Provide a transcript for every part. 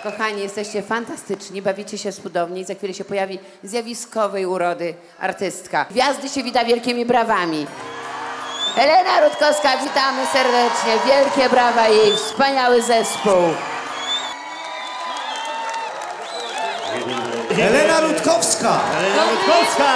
Kochani, jesteście fantastyczni, bawicie się cudownie i za chwilę się pojawi zjawiskowej urody artystka. Gwiazdy się wita wielkimi brawami. Helena Rutkowska, witamy serdecznie. Wielkie brawa jej, wspaniały zespół. Helena Rutkowska! Helena Rutkowska!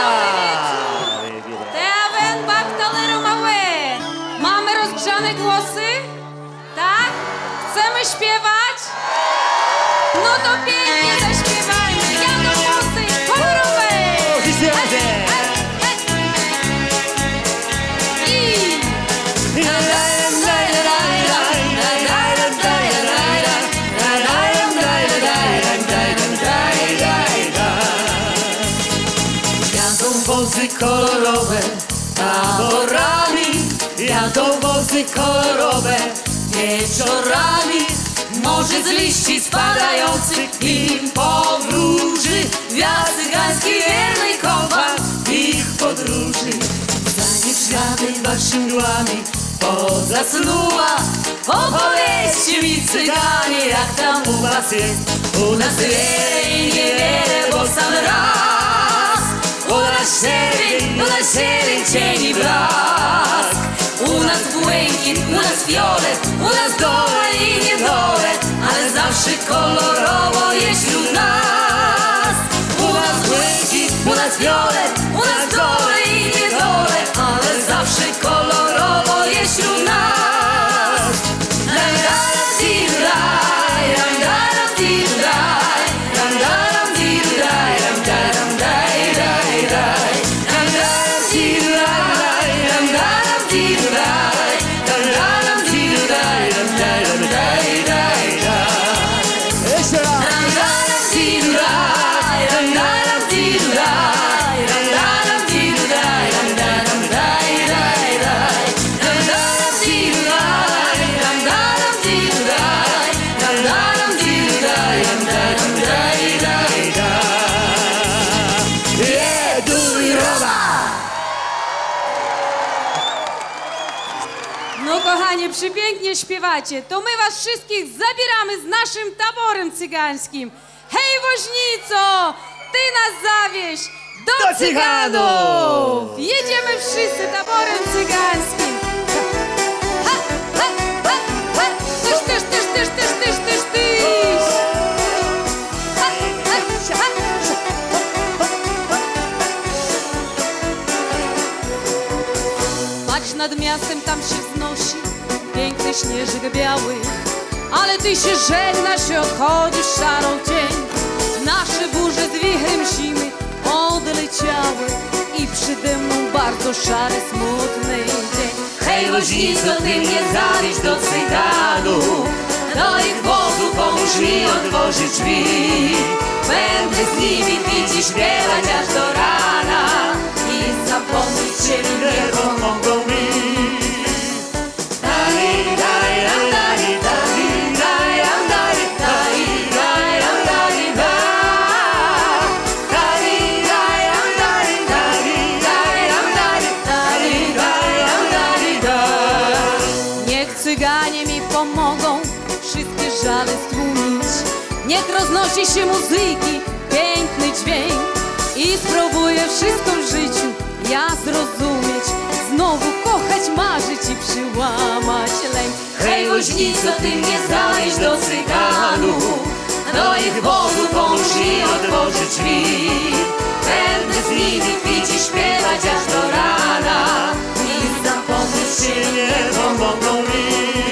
Teawen baktaleru małe. Mamy rozgrzane głosy? Tak? Chcemy śpiewać? No to pięknie zaśpiewajmy. Jadą głosy kolorowe! Jadą wozy kolorowe taborami, jadą wozy kolorowe wieczorami. Może z liści spadających im powróży wiatr cygański wierny kompan ich podróży. Zanim ślady waszymi mdłami pozasnuła, opowiedzcie mi cyganie, jak tam u was jest. U nas wiele i niewiele, bo sam raz. U nas czerwień, cieni blask. U nas błękit, u nas fiolet, u nas dole i niedole, ale zawsze kolorowo jest wśród nas. U nas błękit, u nas fiolet, u nas dole i niedole, ale zawsze kolorowo jest wśród nas. Kochanie, przepięknie śpiewacie, to my was wszystkich zabieramy z naszym taborem cygańskim. Hej woźnico, ty nas zawieź do cyganów! Jedziemy wszyscy taborem cygańskim. Ha, ha, ha, ha. Tysz, tysz, tysz, tysz, tysz, tysz, tysz, tysz. Ha, ha, ha. Patrz, nad miastem tam się wznosi piękny śnieżek biały, ale ty się żegnasz i odchodzisz szarą cień. Nasze burze z wichrem zimy odleciały i przede mną bardzo szary, smutny dzień. Hej woźnico, ty mnie zawieź do cyganów, do ich wozu pomóż mi otworzyć drzwi. Będę z nimi pić i śpiewać aż do rana i zapomnieć ciebie nie pomogą mi. Cyganie mi pomogą wszystkie żale stłumić. Niech roznosi się muzyki piękny dźwięk i spróbuję wszystko w życiu ja zrozumieć, znowu kochać, marzyć i przyłamać lęk. Hej woźnico, ty mnie zawieź do cyganów, do ich wozu pomóż mi otworzyć drzwi. Będę z nimi pić i śpiewać aż do rana i zapomnieć się nie pomogą mi.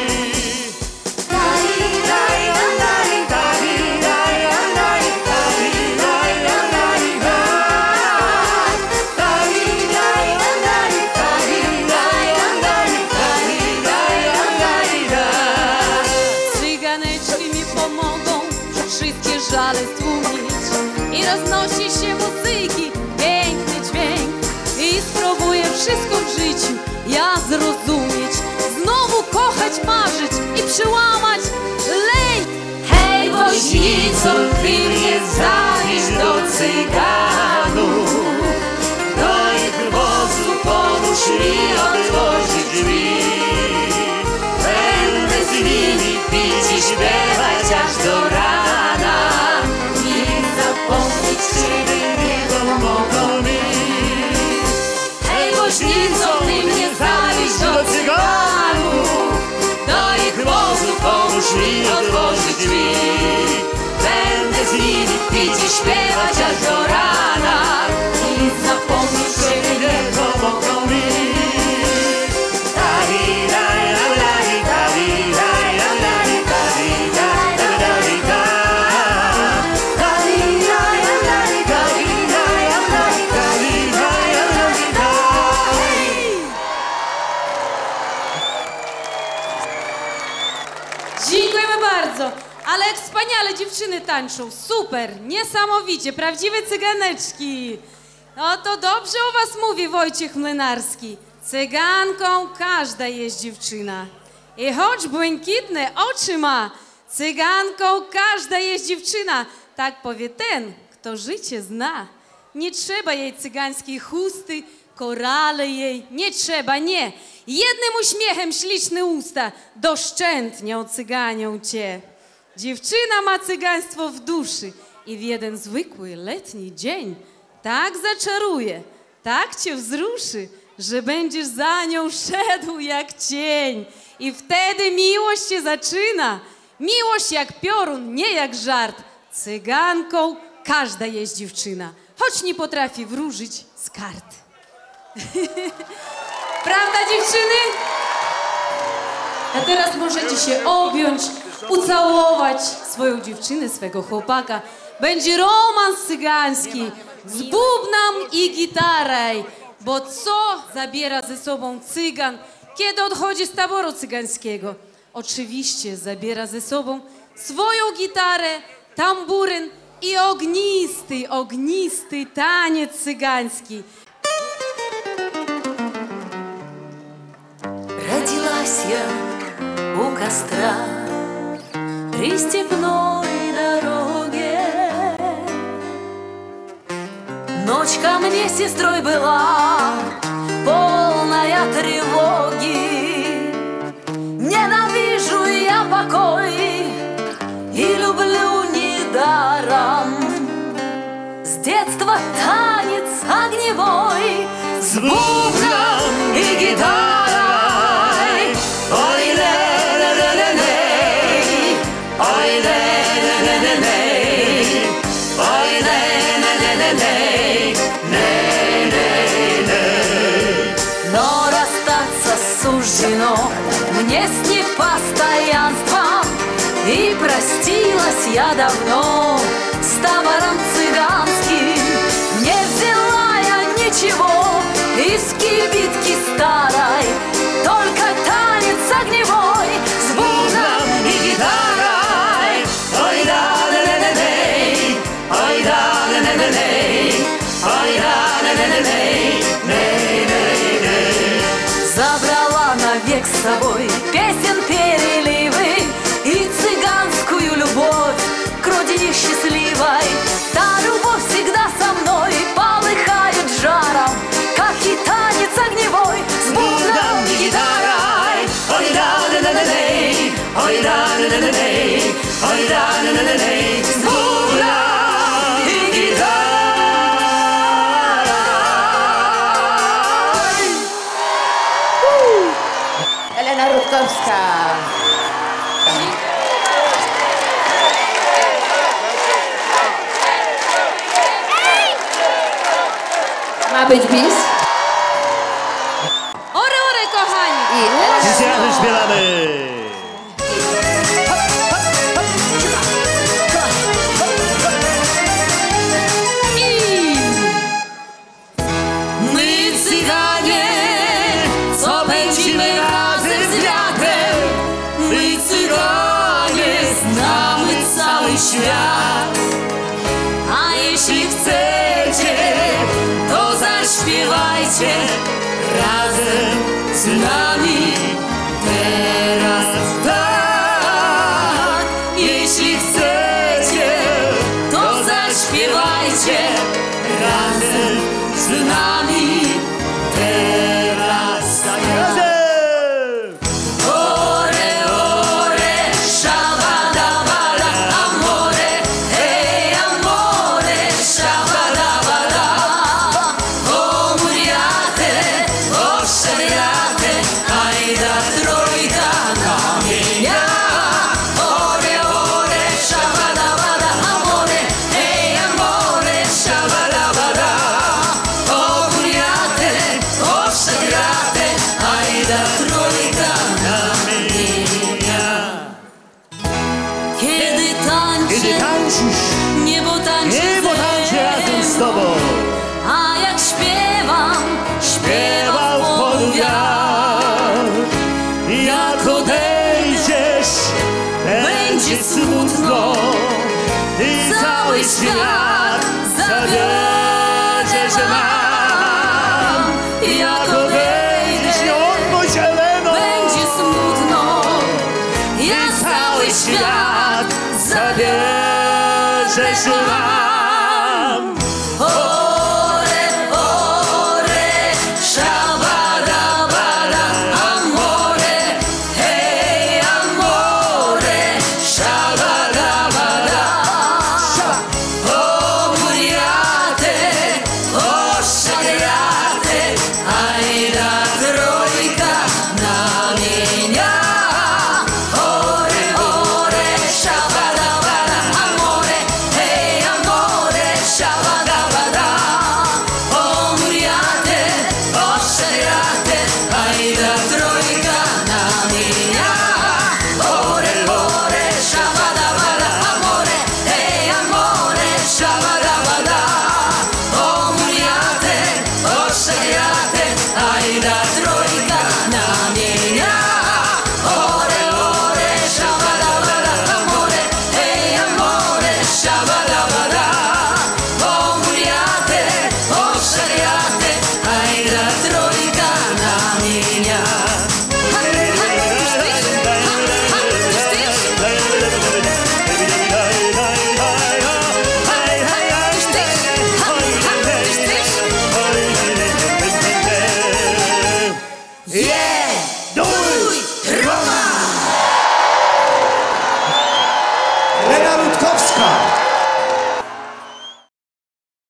Żale stłumić i roznosi się muzyki piękny dźwięk i spróbuję wszystko w życiu ja zrozumieć, znowu kochać, marzyć i przełamać lęk. Hej woźnico, ty mnie zawieź do cyganów, do ich wozu pomóż mi otworzyć drzwi. Będę z nimi pić i śpiewać aż do rana wozu, pomóż mi otworzyć drzwi. Będę z nimi pić i śpiewać aż do rana i zapomnieć, że nie pomogą mi. Dziękujemy bardzo. Ale jak wspaniale dziewczyny tańczą. Super, niesamowicie, prawdziwe cyganeczki. No to dobrze o was mówi Wojciech Młynarski. Cyganką każda jest dziewczyna. I choć błękitne oczy ma, cyganką każda jest dziewczyna. Tak powie ten, kto życie zna. Nie trzeba jej cygańskiej chusty, korale jej, nie trzeba, nie. Jednym uśmiechem śliczne usta doszczętnie ocyganią cię. Dziewczyna ma cygaństwo w duszy i w jeden zwykły letni dzień tak zaczaruje, tak cię wzruszy, że będziesz za nią szedł jak cień. I wtedy miłość się zaczyna. Miłość jak piorun, nie jak żart. Cyganką każda jest dziewczyna, choć nie potrafi wróżyć z kart. Prawda, dziewczyny? A teraz możecie się objąć, ucałować swoją dziewczynę, swego chłopaka. Będzie romans cygański z bubnem i gitarą. Bo co zabiera ze sobą cygan, kiedy odchodzi z taboru cygańskiego? Oczywiście zabiera ze sobą swoją gitarę, tamburyn i ognisty taniec cygański. Родилась я у костра при степной дороге. Ночь ко мне сестрой была, полная тревоги. Ненавижу я покой и люблю недаром. С детства танец огневой, с бубном и гитарой. Ой, ле-ле-ле-ле-лей, ой, ле-ле-ле-ле-лей, ой, ле-ле-ле-ле-лей, лей-лей-лей. Но расстаться суждено мне с непостоянством, и простилась я давно с табором цыганским. Не взяла я ничего из кибитки старой, только танец огневой с бубном и гитарой. Ой, да-да-да-да-дей, ой, да-да-да-да-дей, ой, да-да-да-да-дей, дей-дей-дей. Забрала навек с собой песен переливы и цыганскую любовь к родине счастливой. Та любовь всегда со мной полыхает жаром, как и танец огневой с бубном и гитарой. Ой, да-да-да-да-дей, ой, да-да-да-да-дей, ой, да-да-да-да-дей, с бубном и гитарой. Elena Rutkowska. Ma być bis? Ore, ore, kochani! I Elena Wszyscy razem śpiewamy! My cyganie, co pędzimy razem z wiatrem. My cyganie, znamy cały świat. A jeśli chcecie, to zaśpiewajcie razem z nami teraz. Tak, jeśli chcecie, to zaśpiewajcie razem z nami teraz. Razem! Ore, ore, szabadabada, amore, hej, amore, szabadabada. O muriate, Kiedy tańczę, Kiedy tańczysz, niebo tańczy niebo tańczy razem z tobą. A jak śpiewam, śpiewam Śpiewał pod pod wiatr. Jak odejdziesz, będzie smutno i cały świat zabierzesz nam. Jak odejdziesz, nie odbądź Heleno, będzie smutno, i cały świat zabierzesz nam.